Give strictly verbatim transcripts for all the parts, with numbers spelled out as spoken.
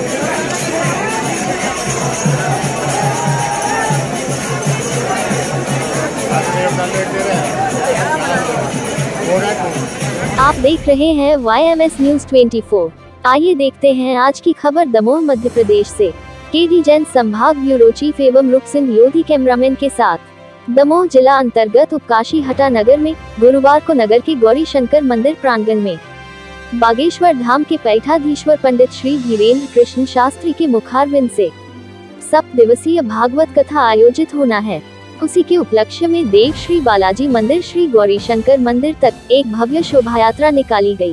आप देख रहे हैं वाई एम एस न्यूज चौबीस। आइए देखते हैं आज की खबर दमोह मध्य प्रदेश से। के डी जैन संभाग ब्यूरो चीफ एवं रूप सिंह लोधी कैमरामैन के साथ। दमोह जिला अंतर्गत उपकाशी हटा नगर में गुरुवार को नगर के गौरी शंकर मंदिर प्रांगण में बागेश्वर धाम के पीठाधीश्वर पंडित श्री धीरेन्द्र कृष्ण शास्त्री के मुखारविंद से सप्त दिवसीय भागवत कथा आयोजित होना है। उसी के उपलक्ष्य में देव श्री बालाजी मंदिर श्री गौरी शंकर मंदिर तक एक भव्य शोभा यात्रा निकाली गई।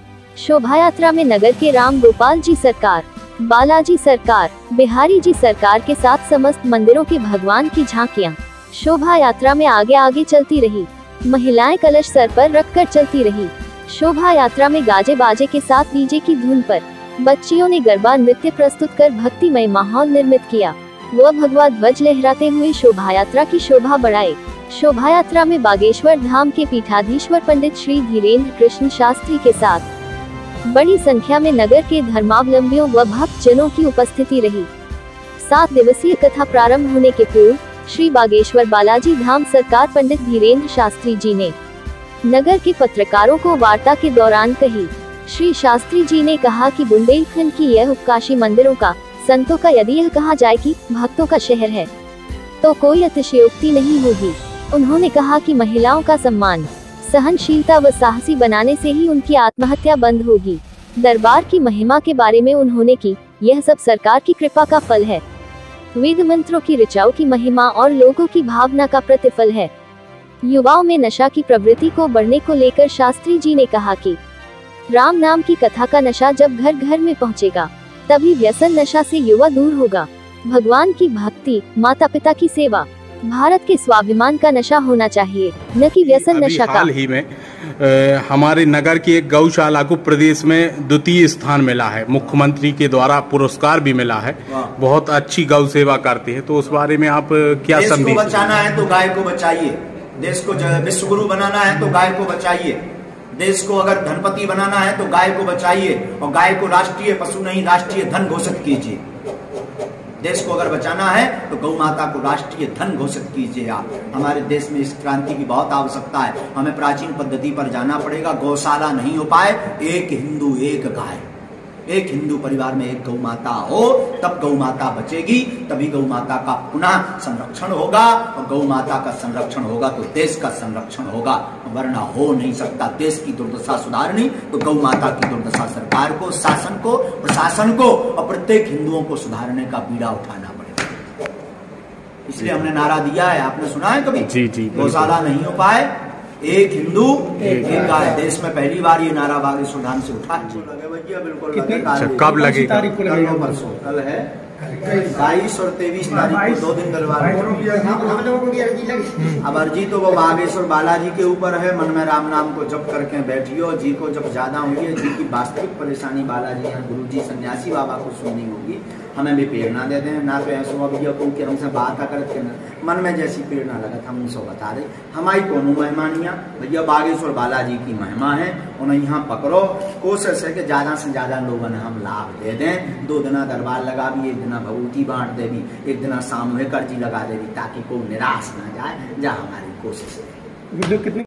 शोभा यात्रा में नगर के राम गोपाल जी सरकार, बालाजी सरकार, बिहारी जी सरकार के साथ समस्त मंदिरों के भगवान की झांकियां शोभा यात्रा में आगे आगे चलती रही। महिलाएं कलश सर पर रखकर चलती रही। शोभा यात्रा में गाजे बाजे के साथ डीजे की धुन पर बच्चियों ने गरबा नृत्य प्रस्तुत कर भक्तिमय माहौल निर्मित किया। वह भगवा ध्वज लहराते हुए शोभा यात्रा की शोभा बढ़ाए। शोभा यात्रा में बागेश्वर धाम के पीठाधीश्वर पंडित श्री धीरेन्द्र कृष्ण शास्त्री के साथ बड़ी संख्या में नगर के धर्मावलंबियों व भक्त जनों की उपस्थिति रही। सात दिवसीय कथा प्रारंभ होने के पूर्व श्री बागेश्वर बालाजी धाम सरकार पंडित धीरेन्द्र शास्त्री जी ने नगर के पत्रकारों को वार्ता के दौरान कही। श्री शास्त्री जी ने कहा कि बुंदेलखंड की यह उपकाशी मंदिरों का, संतों का यदि यह कहा जाए कि भक्तों का शहर है तो कोई अतिशयोक्ति नहीं होगी। उन्होंने कहा कि महिलाओं का सम्मान, सहनशीलता व साहसी बनाने से ही उनकी आत्महत्या बंद होगी। दरबार की महिमा के बारे में उन्होंने की, यह सब सरकार की कृपा का फल है। वेद मंत्रों की ऋचाओं की महिमा और लोगों की भावना का प्रतिफल है। युवाओं में नशा की प्रवृत्ति को बढ़ने को लेकर शास्त्री जी ने कहा कि राम नाम की कथा का नशा जब घर घर में पहुंचेगा तभी व्यसन नशा से युवा दूर होगा। भगवान की भक्ति, माता पिता की सेवा, भारत के स्वाभिमान का नशा होना चाहिए, न कि व्यसन नशा का। हाल ही में आ, हमारे नगर की एक गौशाला को प्रदेश में द्वितीय स्थान मिला है। मुख्यमंत्री के द्वारा पुरस्कार भी मिला है। बहुत अच्छी गौ सेवा करते हैं, तो उस बारे में आप क्या संदेश? देश को बचाना है तो गाय को बचाइए, देश को विश्व गुरु बनाना है तो गाय को बचाइए, देश को अगर धनपति बनाना है तो गाय को बचाइए और गाय को राष्ट्रीय पशु नहीं राष्ट्रीय धन घोषित कीजिए। देश को अगर बचाना है तो गौ माता को राष्ट्रीय धन घोषित कीजिए। आप हमारे देश में इस क्रांति की बहुत आवश्यकता है। हमें प्राचीन पद्धति पर जाना पड़ेगा। गौशाला नहीं हो पाए, एक हिंदू एक गाय, एक हिंदू परिवार में एक गौ माता हो तब गौ माता बचेगी, तभी गौ माता का पुनः संरक्षण होगा और गौ माता का संरक्षण होगा तो देश का संरक्षण होगा, वरना हो नहीं सकता। देश की दुर्दशा सुधारनी तो गौ माता की दुर्दशा सरकार को, शासन को, प्रशासन को और प्रत्येक हिंदुओं को सुधारने का बीड़ा उठाना पड़ेगा। इसलिए हमने नारा दिया है, आपने सुना है कभी? जी जी। गौशाला नहीं हो पाए, एक हिंदू एक गाय। देश में पहली बार ये नारा बागेश्वर धाम से उठा। बिल्कुल कब लगेगा? परसों कल है बाईस और तेईस तारीख को दो दिन दरबार। अब अर्जी तो वो बागेश्वर बालाजी के ऊपर है। मन में राम नाम को जप करके बैठियो। जी को जब ज्यादा होगी, जी की वास्तविक परेशानी बालाजी हैं, गुरु जी सन्यासी बाबा को सुननी होगी। हमें भी प्रेरणा दे दें, ना तो ऐसा भैया को कि हमसे बात करके मन में जैसी प्रेरणा लगा हम उनसे बता रहे। हमारी कोनो मेहमानियाँ भैया बागेश्वर बालाजी की महिमा है, उन्हें यहाँ पकड़ो। कोशिश है कि ज्यादा से ज्यादा लोगों ने हम लाभ दे दें। दो दिना दरबार लगा भी, एक दिना भगवती बांट देवी, एक दिना सामूहिक अर्जी लगा देवी, ताकि कोई निराश ना जाए। जहाँ हमारी कोशिश है।